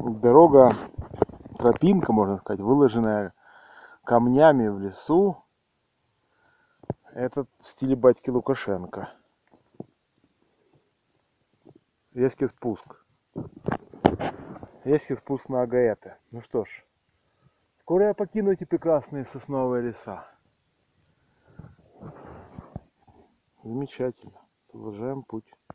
Дорога, тропинка, можно сказать, выложенная камнями в лесу. Это в стиле батьки Лукашенко. Резкий спуск. Резкий спуск на Агаэты. Ну что ж, скоро я покину эти прекрасные сосновые леса. Замечательно. Продолжаем путь.